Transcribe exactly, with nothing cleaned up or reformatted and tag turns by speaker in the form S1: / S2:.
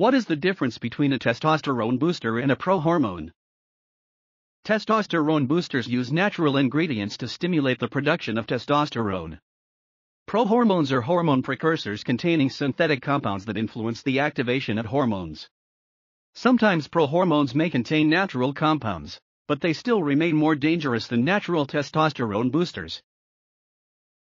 S1: What is the difference between a testosterone booster and a prohormone? Testosterone boosters use natural ingredients to stimulate the production of testosterone. Prohormones are hormone precursors containing synthetic compounds that influence the activation of hormones. Sometimes prohormones may contain natural compounds, but they still remain more dangerous than natural testosterone boosters.